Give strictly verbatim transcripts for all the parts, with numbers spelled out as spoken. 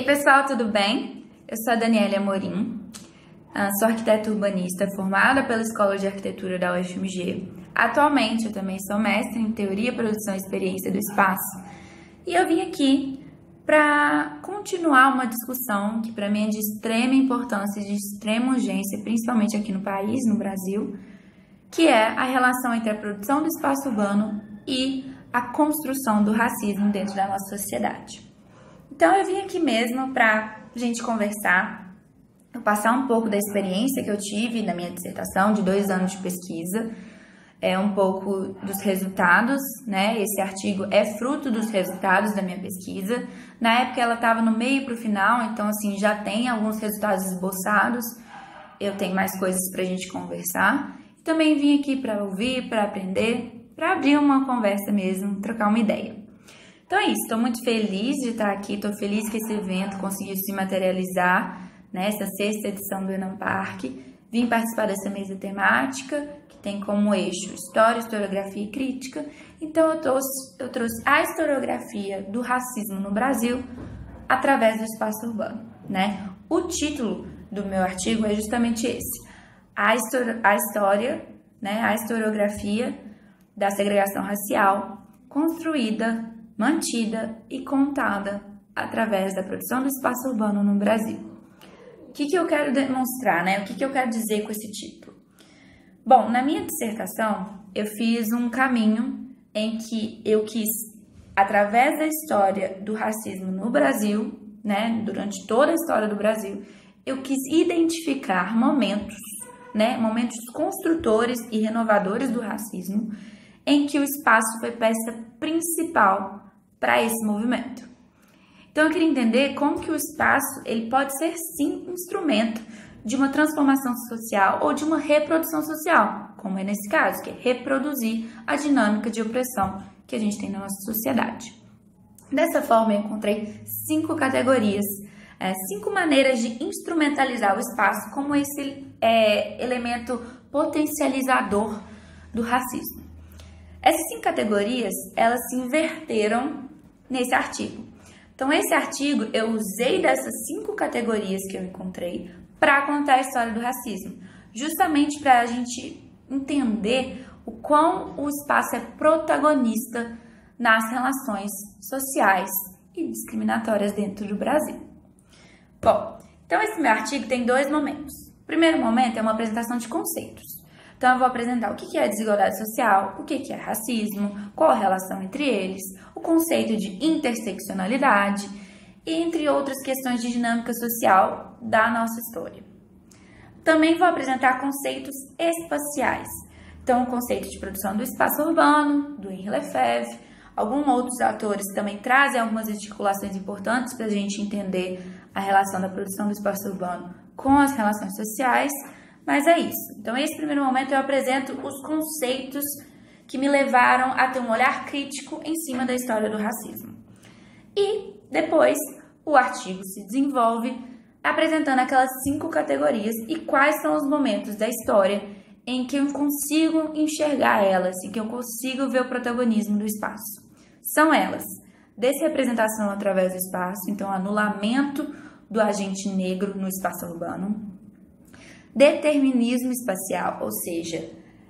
Ei pessoal, tudo bem? Eu sou a Daniela Amorim, sou arquiteta urbanista formada pela Escola de Arquitetura da U F M G. Atualmente eu também sou mestre em Teoria, Produção e Experiência do Espaço e eu vim aqui para continuar uma discussão que para mim é de extrema importância e de extrema urgência, principalmente aqui no país, no Brasil, que é a relação entre a produção do espaço urbano e a construção do racismo dentro da nossa sociedade. Então eu vim aqui mesmo para a gente conversar, eu passar um pouco da experiência que eu tive na minha dissertação de dois anos de pesquisa, é um pouco dos resultados, né? Esse artigo é fruto dos resultados da minha pesquisa. Na época ela estava no meio para o final, então assim já tem alguns resultados esboçados. Eu tenho mais coisas para a gente conversar. Também vim aqui para ouvir, para aprender, para abrir uma conversa mesmo, trocar uma ideia. Então é isso, estou muito feliz de estar aqui, estou feliz que esse evento conseguiu se materializar nessa sexta edição do ENAMPARC. Vim participar dessa mesa temática, que tem como eixo História, Historiografia e Crítica. Então eu trouxe, eu trouxe a historiografia do racismo no Brasil através do espaço urbano, né? O título do meu artigo é justamente esse, a, histori- a história, né? A historiografia da segregação racial construída, mantida e contada através da produção do espaço urbano no Brasil. O que, que eu quero demonstrar, né? O que, que eu quero dizer com esse título? Bom, na minha dissertação, eu fiz um caminho em que eu quis, através da história do racismo no Brasil, né, durante toda a história do Brasil, eu quis identificar momentos, né, momentos construtores e renovadores do racismo, em que o espaço foi peça principal para esse movimento. Então eu queria entender como que o espaço ele pode ser sim instrumento de uma transformação social ou de uma reprodução social, como é nesse caso, que é reproduzir a dinâmica de opressão que a gente tem na nossa sociedade. Dessa forma eu encontrei cinco categorias, é, cinco maneiras de instrumentalizar o espaço como esse é, elemento potencializador do racismo. Essas cinco categorias, elas se inverteram nesse artigo. Então, esse artigo, eu usei dessas cinco categorias que eu encontrei para contar a história do racismo, justamente para a gente entender o quão o espaço é protagonista nas relações sociais e discriminatórias dentro do Brasil. Bom, então esse meu artigo tem dois momentos. O primeiro momento é uma apresentação de conceitos. Então, eu vou apresentar o que é desigualdade social, o que é racismo, qual a relação entre eles, o conceito de interseccionalidade, entre outras questões de dinâmica social da nossa história. Também vou apresentar conceitos espaciais. Então, o conceito de produção do espaço urbano, do Henri Lefebvre, alguns outros autores também trazem algumas articulações importantes para a gente entender a relação da produção do espaço urbano com as relações sociais. Mas é isso. Então, nesse primeiro momento, eu apresento os conceitos que me levaram a ter um olhar crítico em cima da história do racismo. E, depois, o artigo se desenvolve apresentando aquelas cinco categorias e quais são os momentos da história em que eu consigo enxergar elas, em que eu consigo ver o protagonismo do espaço. São elas: desrepresentação através do espaço, então anulamento do agente negro no espaço urbano; determinismo espacial, ou seja,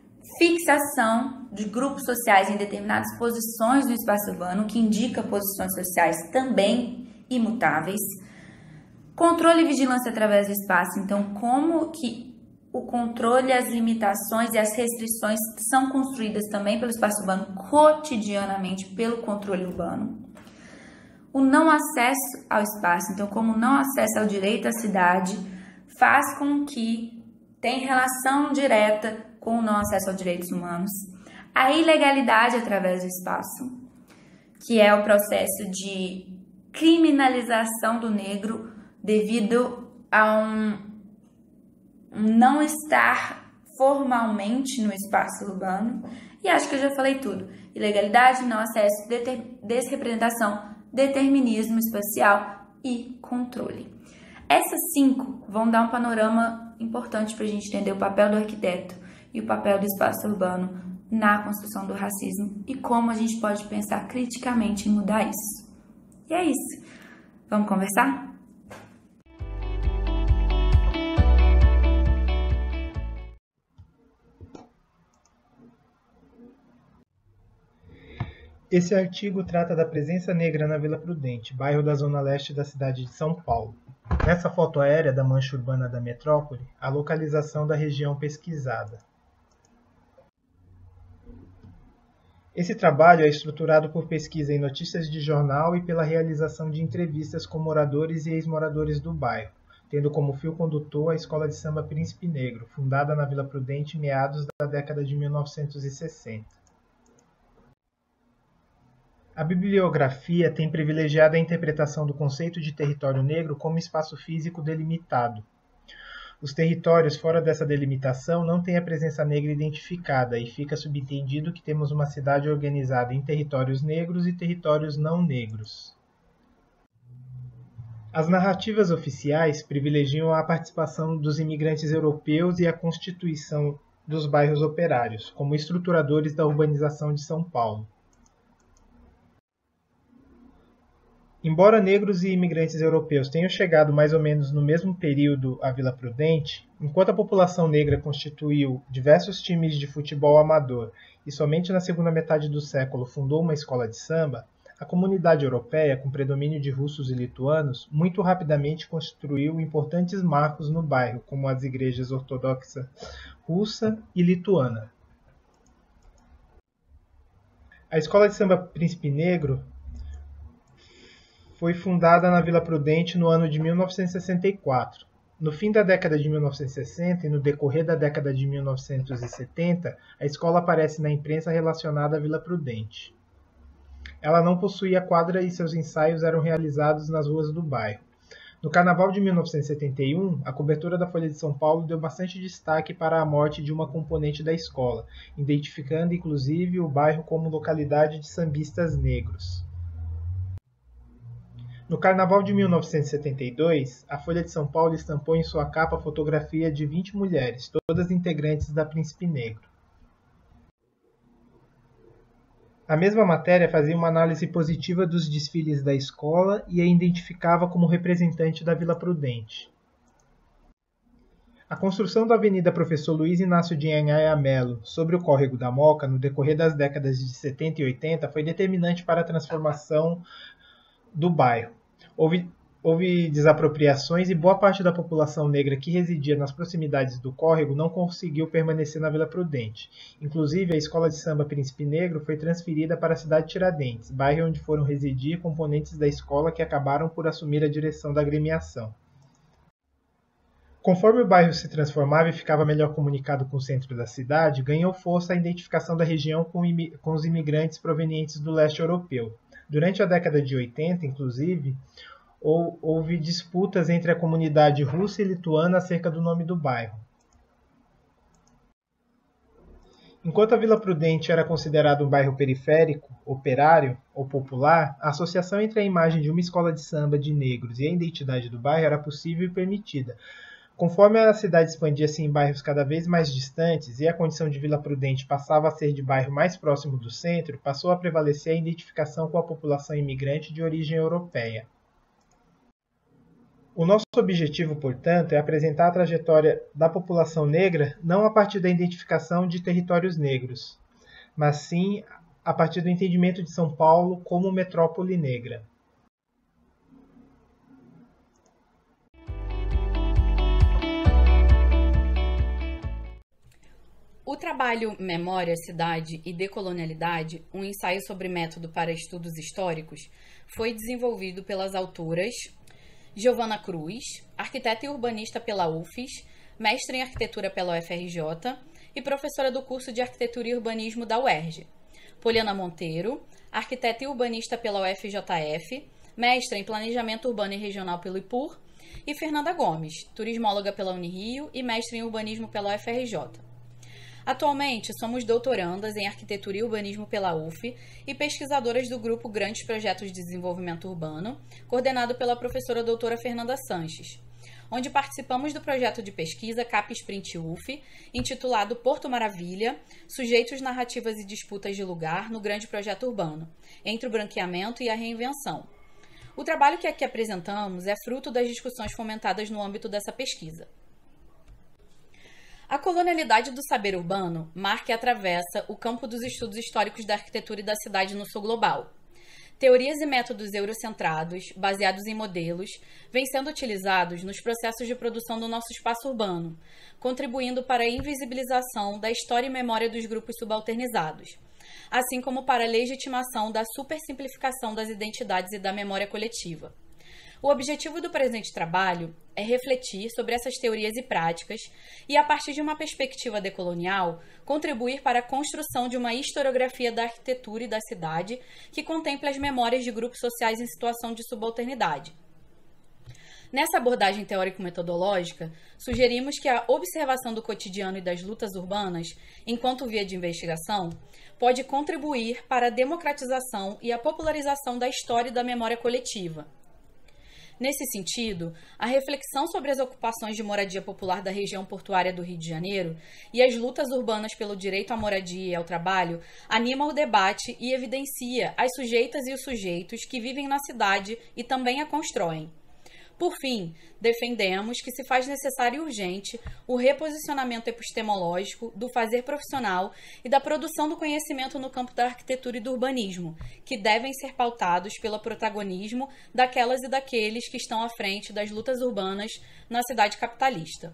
fixação de grupos sociais em determinadas posições no espaço urbano, que indica posições sociais também imutáveis; controle e vigilância através do espaço, então como que o controle, as limitações e as restrições são construídas também pelo espaço urbano cotidianamente pelo controle urbano; o não acesso ao espaço, então como o não acesso ao direito à cidade faz com que tem relação direta com o não acesso aos direitos humanos; a ilegalidade através do espaço, que é o processo de criminalização do negro devido a um, um não estar formalmente no espaço urbano. E acho que eu já falei tudo: ilegalidade, não acesso, deter, desrepresentação, determinismo espacial e controle. Essas cinco vão dar um panorama importante para a gente entender o papel do arquiteto e o papel do espaço urbano na construção do racismo e como a gente pode pensar criticamente em mudar isso. E é isso. Vamos conversar? Esse artigo trata da presença negra na Vila Prudente, bairro da zona leste da cidade de São Paulo. Nessa foto aérea da mancha urbana da metrópole, a localização da região pesquisada. Esse trabalho é estruturado por pesquisa em notícias de jornal e pela realização de entrevistas com moradores e ex-moradores do bairro, tendo como fio condutor a Escola de Samba Príncipe Negro, fundada na Vila Prudente em meados da década de mil novecentos e sessenta. A bibliografia tem privilegiado a interpretação do conceito de território negro como espaço físico delimitado. Os territórios fora dessa delimitação não têm a presença negra identificada e fica subentendido que temos uma cidade organizada em territórios negros e territórios não negros. As narrativas oficiais privilegiam a participação dos imigrantes europeus e a constituição dos bairros operários, como estruturadores da urbanização de São Paulo. Embora negros e imigrantes europeus tenham chegado mais ou menos no mesmo período à Vila Prudente, enquanto a população negra constituiu diversos times de futebol amador e somente na segunda metade do século fundou uma escola de samba, a comunidade europeia, com predomínio de russos e lituanos, muito rapidamente construiu importantes marcos no bairro, como as igrejas ortodoxa russa e lituana. A Escola de Samba Príncipe Negro foi fundada na Vila Prudente no ano de mil novecentos e sessenta e quatro. No fim da década de mil novecentos e sessenta e no decorrer da década de mil novecentos e setenta, a escola aparece na imprensa relacionada à Vila Prudente. Ela não possuía quadra e seus ensaios eram realizados nas ruas do bairro. No Carnaval de mil novecentos e setenta e um, a cobertura da Folha de São Paulo deu bastante destaque para a morte de uma componente da escola, identificando inclusive o bairro como localidade de sambistas negros. No Carnaval de mil novecentos e setenta e dois, a Folha de São Paulo estampou em sua capa a fotografia de vinte mulheres, todas integrantes da Príncipe Negro. A mesma matéria fazia uma análise positiva dos desfiles da escola e a identificava como representante da Vila Prudente. A construção da Avenida Professor Luiz Inácio de Anhaya Melo, sobre o córrego da Moca, no decorrer das décadas de setenta e oitenta, foi determinante para a transformação do bairro. Houve, houve desapropriações e boa parte da população negra que residia nas proximidades do córrego não conseguiu permanecer na Vila Prudente. Inclusive, a Escola de Samba Príncipe Negro foi transferida para a cidade de Tiradentes, bairro onde foram residir componentes da escola que acabaram por assumir a direção da agremiação. Conforme o bairro se transformava e ficava melhor comunicado com o centro da cidade, ganhou força a identificação da região com, com os imigrantes provenientes do leste europeu. Durante a década de oitenta, inclusive, houve disputas entre a comunidade russa e lituana acerca do nome do bairro. Enquanto a Vila Prudente era considerada um bairro periférico, operário ou popular, a associação entre a imagem de uma escola de samba de negros e a identidade do bairro era possível e permitida. Conforme a cidade expandia-se em bairros cada vez mais distantes e a condição de Vila Prudente passava a ser de bairro mais próximo do centro, passou a prevalecer a identificação com a população imigrante de origem europeia. O nosso objetivo, portanto, é apresentar a trajetória da população negra não a partir da identificação de territórios negros, mas sim a partir do entendimento de São Paulo como metrópole negra. O trabalho Memória, Cidade e Decolonialidade, um ensaio sobre método para estudos históricos, foi desenvolvido pelas autoras Giovana Cruz, arquiteta e urbanista pela U F S, mestre em arquitetura pela U F R J e professora do curso de Arquitetura e Urbanismo da U E R J. Poliana Monteiro, arquiteta e urbanista pela U F J F, mestre em Planejamento Urbano e Regional pelo I P U R, e Fernanda Gomes, turismóloga pela Unirio e mestre em Urbanismo pela U F R J. Atualmente, somos doutorandas em Arquitetura e Urbanismo pela U F e pesquisadoras do grupo Grandes Projetos de Desenvolvimento Urbano, coordenado pela professora doutora Fernanda Sanches, onde participamos do projeto de pesquisa CapSprint U F, intitulado Porto Maravilha, Sujeitos, Narrativas e Disputas de Lugar no Grande Projeto Urbano, entre o branqueamento e a reinvenção. O trabalho que aqui apresentamos é fruto das discussões fomentadas no âmbito dessa pesquisa. A colonialidade do saber urbano marca e atravessa o campo dos estudos históricos da arquitetura e da cidade no sul global. Teorias e métodos eurocentrados, baseados em modelos, vêm sendo utilizados nos processos de produção do nosso espaço urbano, contribuindo para a invisibilização da história e memória dos grupos subalternizados, assim como para a legitimação da supersimplificação das identidades e da memória coletiva. O objetivo do presente trabalho é refletir sobre essas teorias e práticas e, a partir de uma perspectiva decolonial, contribuir para a construção de uma historiografia da arquitetura e da cidade que contemple as memórias de grupos sociais em situação de subalternidade. Nessa abordagem teórico-metodológica, sugerimos que a observação do cotidiano e das lutas urbanas, enquanto via de investigação, pode contribuir para a democratização e a popularização da história e da memória coletiva. Nesse sentido, a reflexão sobre as ocupações de moradia popular da região portuária do Rio de Janeiro e as lutas urbanas pelo direito à moradia e ao trabalho anima o debate e evidencia as sujeitas e os sujeitos que vivem na cidade e também a constroem. Por fim, defendemos que se faz necessário e urgente o reposicionamento epistemológico do fazer profissional e da produção do conhecimento no campo da arquitetura e do urbanismo, que devem ser pautados pelo protagonismo daquelas e daqueles que estão à frente das lutas urbanas na cidade capitalista.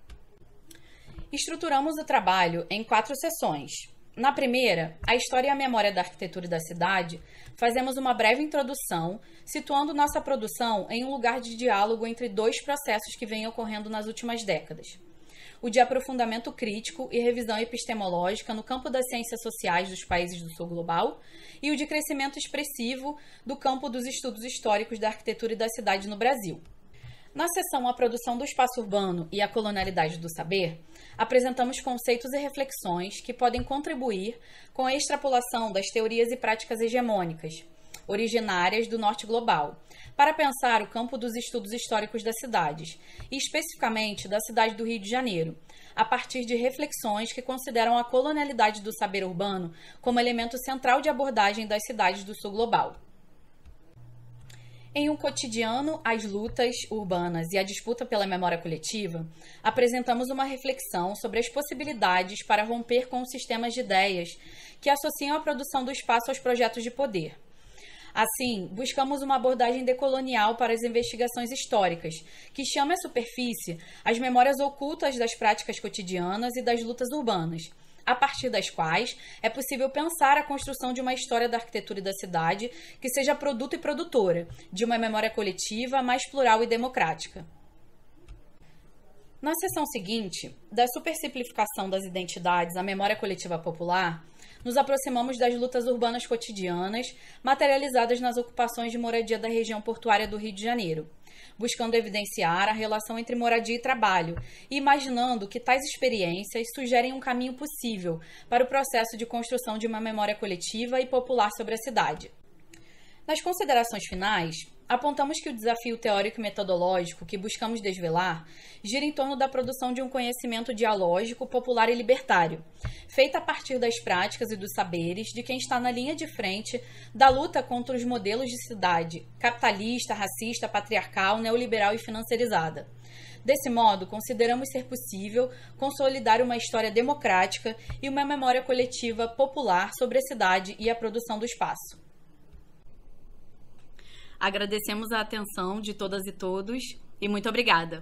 Estruturamos o trabalho em quatro sessões. Na primeira, a história e a memória da arquitetura e da cidade, fazemos uma breve introdução, situando nossa produção em um lugar de diálogo entre dois processos que vêm ocorrendo nas últimas décadas. O de aprofundamento crítico e revisão epistemológica no campo das ciências sociais dos países do sul global e o de crescimento expressivo do campo dos estudos históricos da arquitetura e da cidade no Brasil. Na seção A Produção do Espaço Urbano e a Colonialidade do Saber, apresentamos conceitos e reflexões que podem contribuir com a extrapolação das teorias e práticas hegemônicas, originárias do norte global, para pensar o campo dos estudos históricos das cidades, e especificamente da cidade do Rio de Janeiro, a partir de reflexões que consideram a colonialidade do saber urbano como elemento central de abordagem das cidades do sul global. Em um cotidiano, as lutas urbanas e a disputa pela memória coletiva, apresentamos uma reflexão sobre as possibilidades para romper com os sistemas de ideias que associam a produção do espaço aos projetos de poder. Assim, buscamos uma abordagem decolonial para as investigações históricas, que chame à superfície as memórias ocultas das práticas cotidianas e das lutas urbanas, a partir das quais é possível pensar a construção de uma história da arquitetura e da cidade que seja produto e produtora, de uma memória coletiva mais plural e democrática. Na seção seguinte, da supersimplificação das identidades à memória coletiva popular, nos aproximamos das lutas urbanas cotidianas, materializadas nas ocupações de moradia da região portuária do Rio de Janeiro, buscando evidenciar a relação entre moradia e trabalho e imaginando que tais experiências sugerem um caminho possível para o processo de construção de uma memória coletiva e popular sobre a cidade. Nas considerações finais, apontamos que o desafio teórico e metodológico que buscamos desvelar gira em torno da produção de um conhecimento dialógico, popular e libertário, feita a partir das práticas e dos saberes de quem está na linha de frente da luta contra os modelos de cidade capitalista, racista, patriarcal, neoliberal e financiarizada. Desse modo, consideramos ser possível consolidar uma história democrática e uma memória coletiva popular sobre a cidade e a produção do espaço. Agradecemos a atenção de todas e todos e muito obrigada.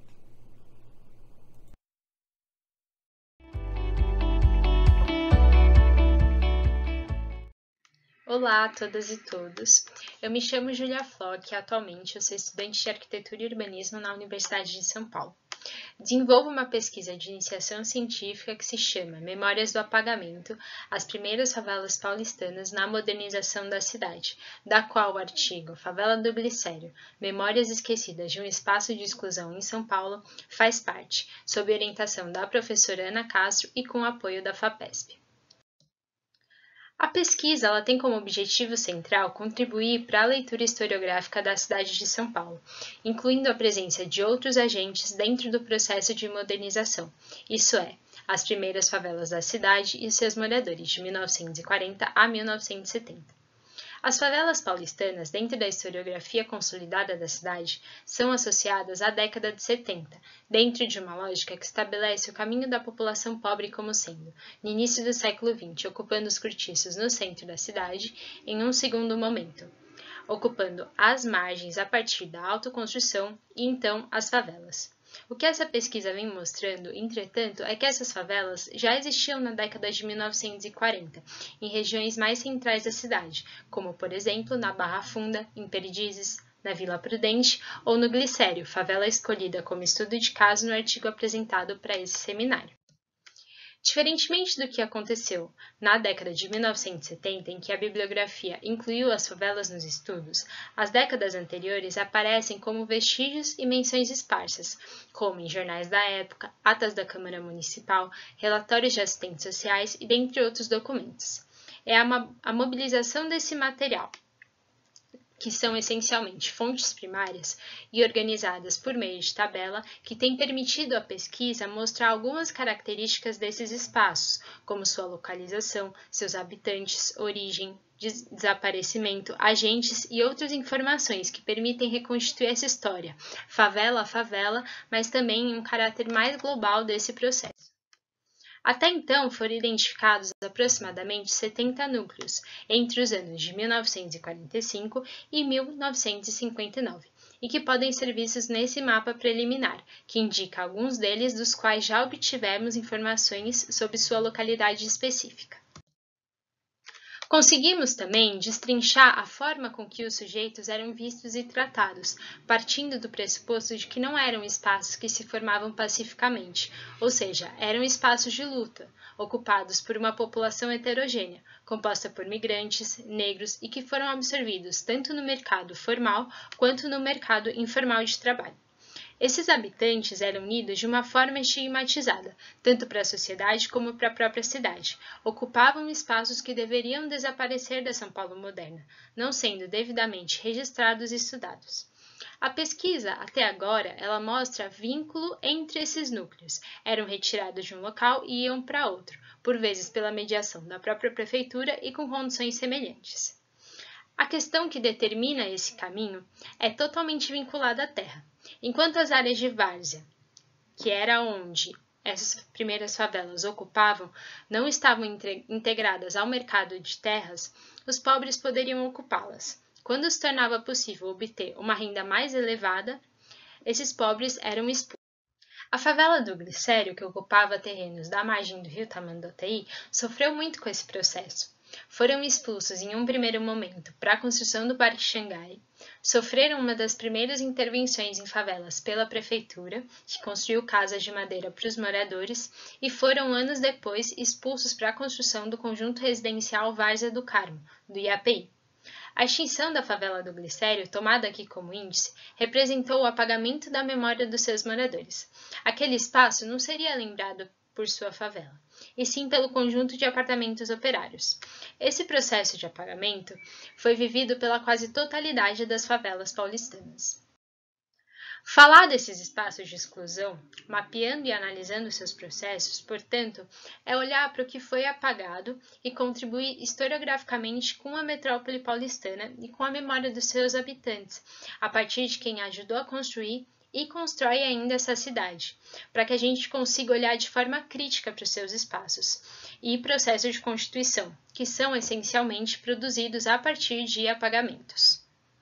Olá a todas e todos. Eu me chamo Julia Flock e atualmente eu sou estudante de Arquitetura e Urbanismo na Universidade de São Paulo. Desenvolvo uma pesquisa de iniciação científica que se chama Memórias do Apagamento, as primeiras favelas paulistanas na modernização da cidade, da qual o artigo Favela do Glicério, Memórias Esquecidas de um Espaço de Exclusão em São Paulo, faz parte, sob orientação da professora Ana Castro e com apoio da FAPESP. A pesquisa ela tem como objetivo central contribuir para a leitura historiográfica da cidade de São Paulo, incluindo a presença de outros agentes dentro do processo de modernização, isso é, as primeiras favelas da cidade e seus moradores de mil novecentos e quarenta a mil novecentos e setenta. As favelas paulistanas, dentro da historiografia consolidada da cidade, são associadas à década de setenta, dentro de uma lógica que estabelece o caminho da população pobre como sendo, no início do século vinte, ocupando os cortiços no centro da cidade, em um segundo momento, ocupando as margens a partir da autoconstrução e então as favelas. O que essa pesquisa vem mostrando, entretanto, é que essas favelas já existiam na década de mil novecentos e quarenta, em regiões mais centrais da cidade, como, por exemplo, na Barra Funda, em Perdizes, na Vila Prudente ou no Glicério, favela escolhida como estudo de caso no artigo apresentado para esse seminário. Diferentemente do que aconteceu na década de mil novecentos e setenta, em que a bibliografia incluiu as favelas nos estudos, as décadas anteriores aparecem como vestígios e menções esparsas, como em jornais da época, atas da Câmara Municipal, relatórios de assistentes sociais e dentre outros documentos. É a, a mobilização desse material, que são essencialmente fontes primárias e organizadas por meio de tabela, que tem permitido à pesquisa mostrar algumas características desses espaços, como sua localização, seus habitantes, origem, des- desaparecimento, agentes e outras informações que permitem reconstituir essa história, favela a favela, mas também em um caráter mais global desse processo. Até então, foram identificados aproximadamente setenta núcleos, entre os anos de mil novecentos e quarenta e cinco e mil novecentos e cinquenta e nove, e que podem ser vistos nesse mapa preliminar, que indica alguns deles dos quais já obtivemos informações sobre sua localidade específica. Conseguimos também destrinchar a forma com que os sujeitos eram vistos e tratados, partindo do pressuposto de que não eram espaços que se formavam pacificamente, ou seja, eram espaços de luta, ocupados por uma população heterogênea, composta por migrantes, negros e que foram absorvidos tanto no mercado formal quanto no mercado informal de trabalho. Esses habitantes eram unidos de uma forma estigmatizada, tanto para a sociedade como para a própria cidade. Ocupavam espaços que deveriam desaparecer da São Paulo moderna, não sendo devidamente registrados e estudados. A pesquisa, até agora, ela mostra vínculo entre esses núcleos. Eram retirados de um local e iam para outro, por vezes pela mediação da própria prefeitura e com condições semelhantes. A questão que determina esse caminho é totalmente vinculada à terra. Enquanto as áreas de várzea, que era onde essas primeiras favelas ocupavam, não estavam integradas ao mercado de terras, os pobres poderiam ocupá-las. Quando se tornava possível obter uma renda mais elevada, esses pobres eram expulsos. A favela do Glicério, que ocupava terrenos da margem do rio Tamanduateí, sofreu muito com esse processo. Foram expulsos em um primeiro momento para a construção do Parque Xangai, sofreram uma das primeiras intervenções em favelas pela prefeitura, que construiu casas de madeira para os moradores, e foram anos depois expulsos para a construção do conjunto residencial Várzea do Carmo, do I A P I. A extinção da favela do Glicério, tomada aqui como índice, representou o apagamento da memória dos seus moradores. Aquele espaço não seria lembrado por sua favela, e sim pelo conjunto de apartamentos operários. Esse processo de apagamento foi vivido pela quase totalidade das favelas paulistanas. Falar desses espaços de exclusão, mapeando e analisando seus processos, portanto, é olhar para o que foi apagado e contribuir historiograficamente com a metrópole paulistana e com a memória dos seus habitantes, a partir de quem ajudou a construir e constrói ainda essa cidade, para que a gente consiga olhar de forma crítica para os seus espaços e processos de constituição, que são essencialmente produzidos a partir de apagamentos.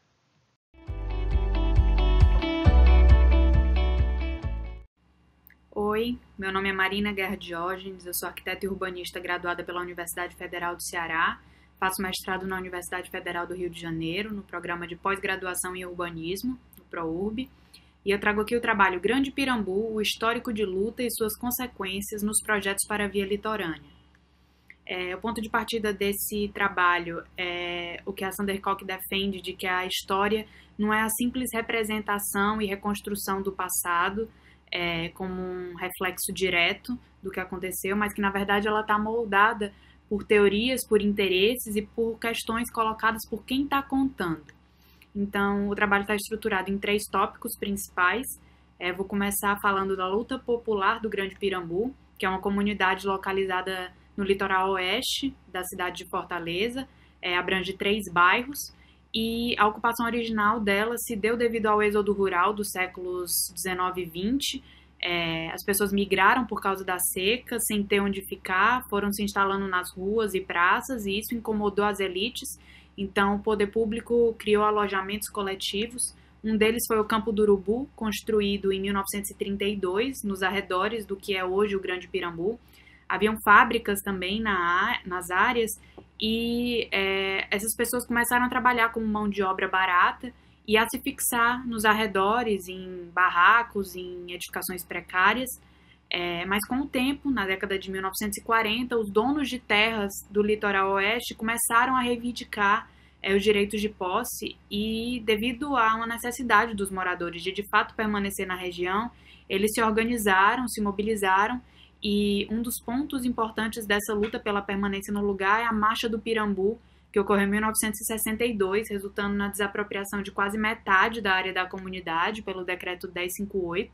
Oi, meu nome é Marina Guerra Diógenes, eu sou arquiteta e urbanista graduada pela Universidade Federal do Ceará, faço mestrado na Universidade Federal do Rio de Janeiro, no programa de pós-graduação em urbanismo, no ProUrb, e eu trago aqui o trabalho Grande Pirambu, o histórico de luta e suas consequências nos projetos para a via litorânea. É, o ponto de partida desse trabalho é o que a Sander Koch defende, de que a história não é a simples representação e reconstrução do passado, é, como um reflexo direto do que aconteceu, mas que, na verdade, ela está moldada por teorias, por interesses e por questões colocadas por quem está contando. Então, o trabalho está estruturado em três tópicos principais. É, vou começar falando da luta popular do Grande Pirambu, que é uma comunidade localizada no litoral oeste da cidade de Fortaleza, é, abrange três bairros, e a ocupação original dela se deu devido ao êxodo rural dos séculos dezenove e vinte. É, as pessoas migraram por causa da seca, sem ter onde ficar, foram se instalando nas ruas e praças, e isso incomodou as elites. Então, o poder público criou alojamentos coletivos. Um deles foi o Campo do Urubu, construído em mil novecentos e trinta e dois, nos arredores do que é hoje o Grande Pirambu. Haviam fábricas também na, nas áreas, e é, essas pessoas começaram a trabalhar como mão de obra barata e a se fixar nos arredores, em barracos, em edificações precárias. É, mas com o tempo, na década de mil novecentos e quarenta, os donos de terras do litoral oeste começaram a reivindicar é, os direitos de posse, e devido a uma necessidade dos moradores de de fato permanecer na região, eles se organizaram, se mobilizaram, e um dos pontos importantes dessa luta pela permanência no lugar é a Marcha do Pirambu, que ocorreu em mil novecentos e sessenta e dois, resultando na desapropriação de quase metade da área da comunidade pelo Decreto dez cinquenta e oito,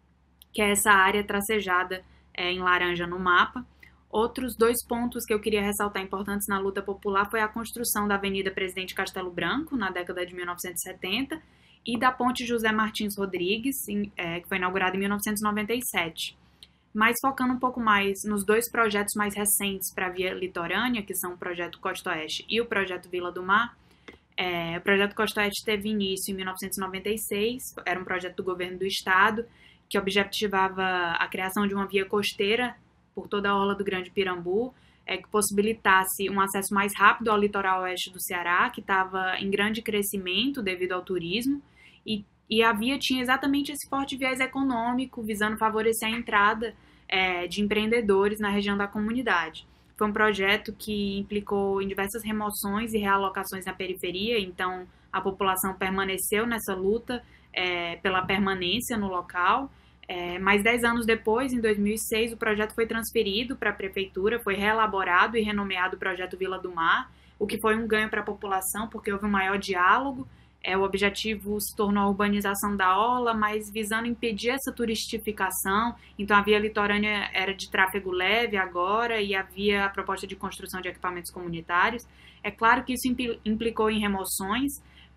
que é essa área tracejada é, em laranja no mapa. Outros dois pontos que eu queria ressaltar importantes na luta popular foi a construção da Avenida Presidente Castelo Branco, na década de mil novecentos e setenta, e da Ponte José Martins Rodrigues, em, é, que foi inaugurada em mil novecentos e noventa e sete. Mas focando um pouco mais nos dois projetos mais recentes para a Via Litorânea, que são o Projeto Costa Oeste e o Projeto Vila do Mar. É, o Projeto Costa Oeste teve início em mil novecentos e noventa e seis, era um projeto do governo do estado, que objetivava a criação de uma via costeira por toda a orla do Grande Pirambu, é, que possibilitasse um acesso mais rápido ao litoral oeste do Ceará, que estava em grande crescimento devido ao turismo, e E a via tinha exatamente esse forte viés econômico, visando favorecer a entrada é, de empreendedores na região da comunidade. Foi um projeto que implicou em diversas remoções e realocações na periferia, então a população permaneceu nessa luta é, pela permanência no local. É, mas dez anos depois, em dois mil e seis, o projeto foi transferido para a prefeitura, foi reelaborado e renomeado o Projeto Vila do Mar, o que foi um ganho para a população, porque houve um maior diálogo. É, o objetivo se tornou a urbanização da orla, mas visando impedir essa turistificação. Então a via litorânea era de tráfego leve agora, e havia a proposta de construção de equipamentos comunitários. É claro que isso implicou em remoções,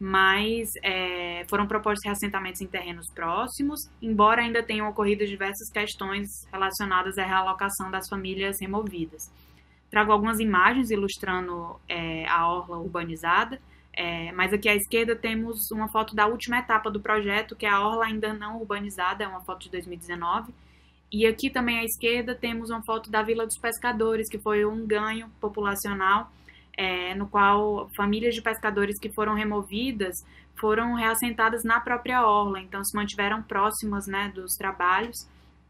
mas é, foram propostos reassentamentos em terrenos próximos, embora ainda tenham ocorrido diversas questões relacionadas à realocação das famílias removidas. Trago algumas imagens ilustrando é, a orla urbanizada. É, mas aqui à esquerda temos uma foto da última etapa do projeto, que é a orla ainda não urbanizada, é uma foto de dois mil e dezenove. E aqui também à esquerda temos uma foto da Vila dos Pescadores, que foi um ganho populacional, é, no qual famílias de pescadores que foram removidas foram reassentadas na própria orla, então se mantiveram próximas, né, dos trabalhos.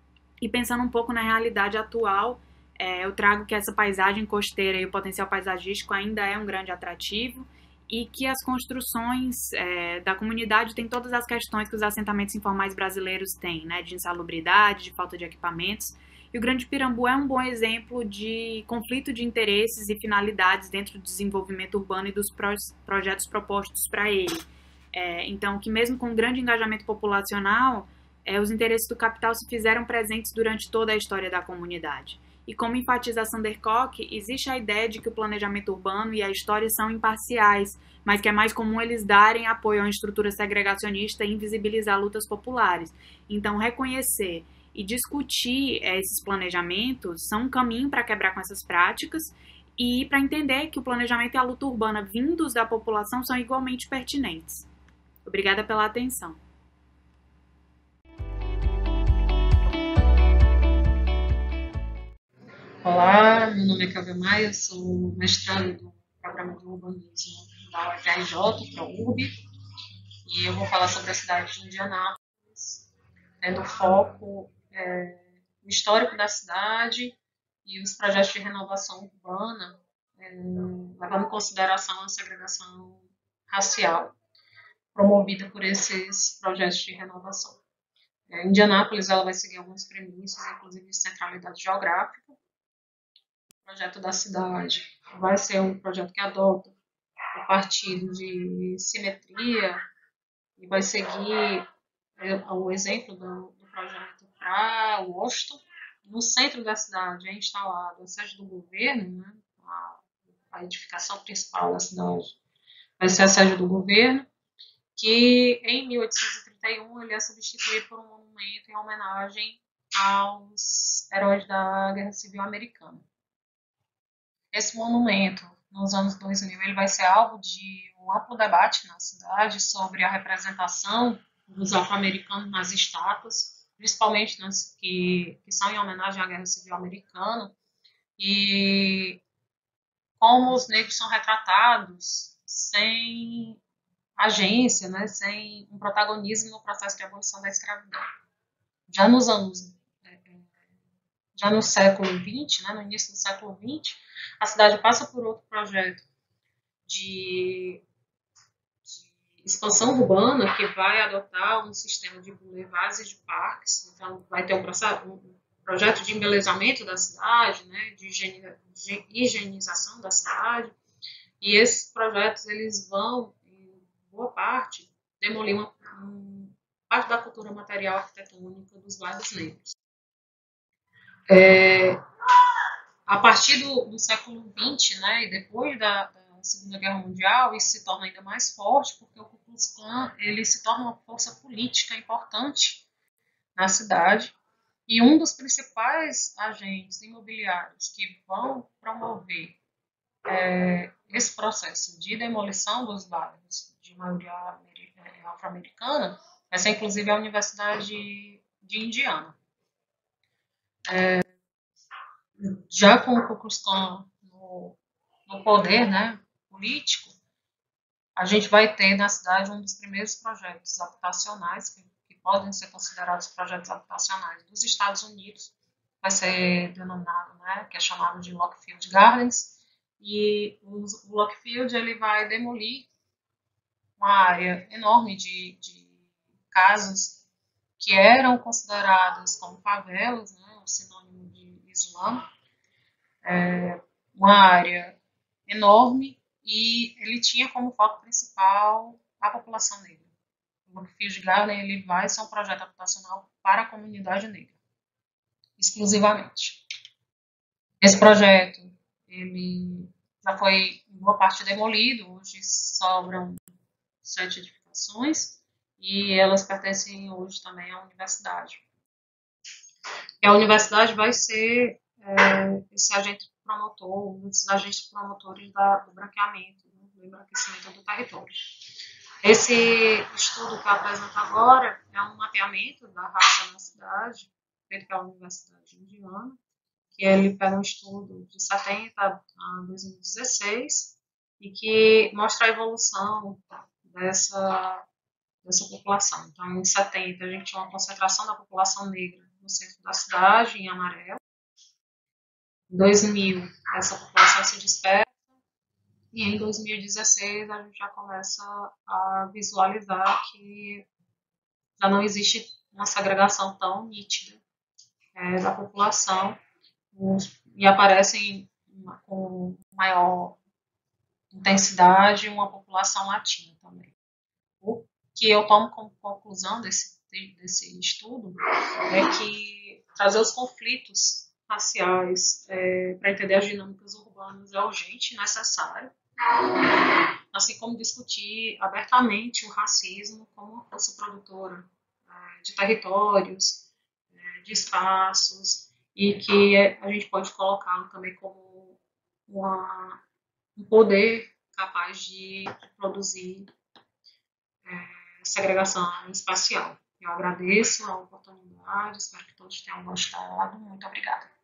E pensando um pouco na realidade atual, é, eu trago que essa paisagem costeira e o potencial paisagístico ainda é um grande atrativo, e que as construções é, da comunidade têm todas as questões que os assentamentos informais brasileiros têm, né, de insalubridade, de falta de equipamentos. E o Grande Pirambu é um bom exemplo de conflito de interesses e finalidades dentro do desenvolvimento urbano e dos pro projetos propostos para ele. É, então, que mesmo com grande engajamento populacional, é, os interesses do capital se fizeram presentes durante toda a história da comunidade. E como enfatiza Sandercock, existe a ideia de que o planejamento urbano e a história são imparciais, mas que é mais comum eles darem apoio a uma estrutura segregacionista e invisibilizar lutas populares. Então, reconhecer e discutir esses planejamentos são um caminho para quebrar com essas práticas e para entender que o planejamento e a luta urbana vindos da população são igualmente pertinentes. Obrigada pela atenção. Olá, meu nome é Cláudia Maia, sou mestrando do Programa de Urbanismo da U F R J, ProURB, e eu vou falar sobre a cidade de Indianápolis, tendo foco é, no histórico da cidade e os projetos de renovação urbana, é, levando em consideração a segregação racial promovida por esses projetos de renovação. É, Indianápolis ela vai seguir algumas premissas, inclusive de centralidade geográfica. O projeto da cidade vai ser um projeto que adota a partir de simetria e vai seguir o exemplo do, do projeto para Washington. No centro da cidade é instalado a sede do governo, né, a, a a edificação principal da cidade vai ser a sede do governo, que em mil oitocentos e trinta e um ele é substituído por um monumento em homenagem aos heróis da Guerra Civil Americana. Esse monumento, nos anos dois mil, ele vai ser alvo de um amplo debate na cidade sobre a representação dos afro-americanos nas estátuas, principalmente nas que, que são em homenagem à Guerra Civil Americana, e como os negros são retratados sem agência, né, sem um protagonismo no processo de abolição da escravidão. Já nos anos, já no século vinte, né, no início do século vinte, a cidade passa por outro projeto de, de expansão urbana que vai adotar um sistema de boulevards e de parques. Então, vai ter um, processo, um projeto de embelezamento da cidade, né, de, higiene, de higienização da cidade. E esses projetos eles vão, em boa parte, demolir uma, uma parte da cultura material arquitetônica dos bairros negros. É, a partir do, do século vinte, né, e depois da, da Segunda Guerra Mundial, isso se torna ainda mais forte, porque o Ku Klux Klan ele se torna uma força política importante na cidade, e um dos principais agentes imobiliários que vão promover é, esse processo de demolição dos bairros de maioria afro-americana vai ser, inclusive, a Universidade de Indiana. É, já com o Ku Klux Klan no, no poder, né, político, a gente vai ter na cidade um dos primeiros projetos habitacionais, que, que podem ser considerados projetos habitacionais dos Estados Unidos, vai ser denominado, né, que é chamado de Lockfield Gardens, e o, o Lockfield ele vai demolir uma área enorme de, de casas que eram consideradas como favelas, né, um sinônimo de Islã, é, uma área enorme, e ele tinha como foco principal a população negra. O Lockfield Garden ele vai ser um projeto habitacional para a comunidade negra, exclusivamente. Esse projeto ele já foi em boa parte demolido, hoje sobram sete edificações, e elas pertencem hoje também à universidade. E a universidade vai ser é, esse agente promotor, um desses agentes promotores da, do branqueamento, né, do embranquecimento do território. Esse estudo que eu apresento agora é um mapeamento da raça na cidade, feito pela Universidade Indiana, que ele pega um estudo de setenta a dois mil e dezesseis e que mostra a evolução dessa, dessa população. Então, em setenta, a gente tinha uma concentração da população negra no centro da cidade, em amarelo. Em dois mil, essa população se dispersa, e em dois mil e dezesseis a gente já começa a visualizar que já não existe uma segregação tão nítida é, da população, e aparecem com maior intensidade uma população latina também. O que eu tomo como conclusão desse, desse estudo é que trazer os conflitos raciais é, para entender as dinâmicas urbanas é urgente e necessário, assim como discutir abertamente o racismo como uma força produtora é, de territórios, é, de espaços, e que a gente pode colocá-lo também como uma, um poder capaz de produzir é, segregação espacial. Eu agradeço a oportunidade, espero que todos tenham gostado. Muito obrigada.